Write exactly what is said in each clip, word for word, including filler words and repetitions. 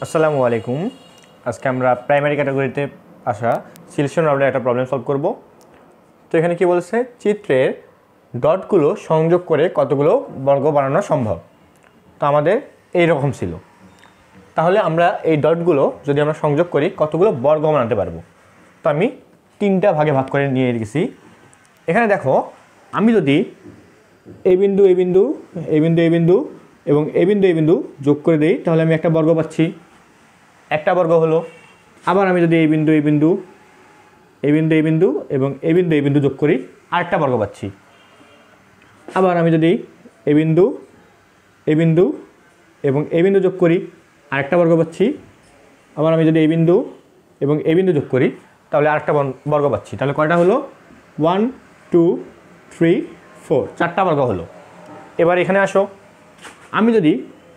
আসসালামু আলাইকুম। আজকে আমরা প্রাইমারি ক্যাটাগরিতে আসা সিলেকশন রাউন্ডে একটা প্রবলেম সলভ করব। তো এখানে কি বলছে, চিত্রের ডটগুলো সংযোগ করে কতগুলো বর্গ বানানো সম্ভব। তো আমাদের এই রকম ছিল, তাহলে আমরা এই ডটগুলো যদি আমরা সংযোগ করি কতগুলো বর্গ বানাতে পারবো। তো আমি তিনটা ভাগে ভাগ করে নিয়ে গেছি। এখানে দেখো, আমি যদি এই বিন্দু এই বিন্দু এই বিন্দু এই বিন্দু এবং এই বিন্দু এই বিন্দু যোগ করে দিই, তাহলে আমি একটা বর্গ পাচ্ছি, একটা বর্গ হলো। আবার আমি যদি এই বিন্দু এই বিন্দু এই বিন্দু এই বিন্দু এবং এই বিন্দু এই বিন্দু যোগ করি, আরেকটা বর্গ পাচ্ছি। আবার আমি যদি এই বিন্দু এই বিন্দু এবং এই বিন্দু যোগ করি, আরেকটা বর্গ পাচ্ছি। আবার আমি যদি এই বিন্দু এবং এই বিন্দু যোগ করি, তাহলে আরেকটা বর্গ পাচ্ছি। তাহলে কয়টা হলো? ওয়ান টু থ্রি ফোর, চারটা বর্গ হলো। এবার এখানে আসো, আমি যদি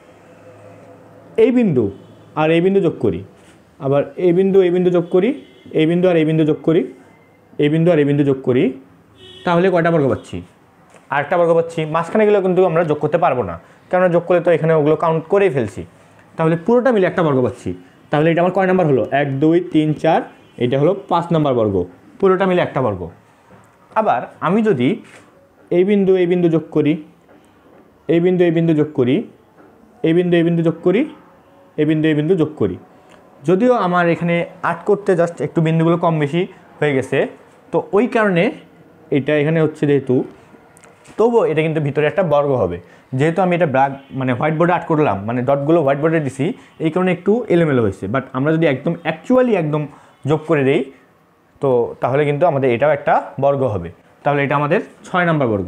এই বিন্দু আর এই বিন্দু যোগ করি, আবার এই বিন্দু এই বিন্দু যোগ করি, এই বিন্দু আর এই বিন্দু যোগ করি, এই বিন্দু আর এই বিন্দু যোগ করি, তাহলে কয়টা বর্গ পাচ্ছি? আরেকটা বর্গ পাচ্ছি। মাঝখানেগুলো কিন্তু আমরা যোগ করতে পারবো না, কারণ যোগ করলে তো এখানে ওগুলো কাউন্ট করেই ফেলছি। তাহলে পুরোটা মিলে একটা বর্গ পাচ্ছি। তাহলে এটা আমার কয় নাম্বার হলো? এক দুই তিন চার, এটা হলো পাঁচ নাম্বার বর্গ, পুরোটা মিলে একটা বর্গ। আবার আমি যদি এই বিন্দু এই বিন্দু যোগ করি, এই বিন্দু এই বিন্দু যোগ করি, এই বিন্দু এই বিন্দু যোগ করি, এই বিন্দু এই বিন্দু যোগ করি, যদিও আমার এখানে আট করতে জাস্ট একটু বিন্দুগুলো কম বেশি হয়ে গেছে, তো ওই কারণে এটা এখানে হচ্ছে যেহেতু, তবুও এটা কিন্তু ভিতরে একটা বর্গ হবে। যেহেতু আমি এটা ব্ল্যাক মানে হোয়াইট বোর্ডে আট করলাম, মানে ডটগুলো হোয়াইট বোর্ডে দিছি, এই কারণে একটু এলোমেলো হয়েছে। বাট আমরা যদি একদম অ্যাকচুয়ালি একদম যোগ করে দিই, তো তাহলে কিন্তু আমাদের এটাও একটা বর্গ হবে। তাহলে এটা আমাদের ছয় নাম্বার বর্গ।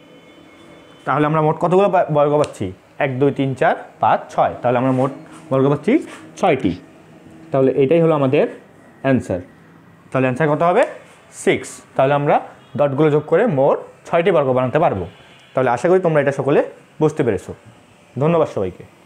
তাহলে আমরা মোট কতগুলো বর্গ পাচ্ছি? এক দুই তিন চার পাঁচ ছয়, তাহলে আমরা মোট বর্গ পাচ্ছি ছয়টি। তাহলে এটাই হলো আমাদের অ্যান্সার। তাহলে অ্যান্সার কত হবে? সিক্স। তাহলে আমরা ডটগুলো যোগ করে মোট ছয়টি বর্গ বানাতে পারবো। তাহলে আশা করি তোমরা এটা সকলে বুঝতে পেরেছো। ধন্যবাদ সবাইকে।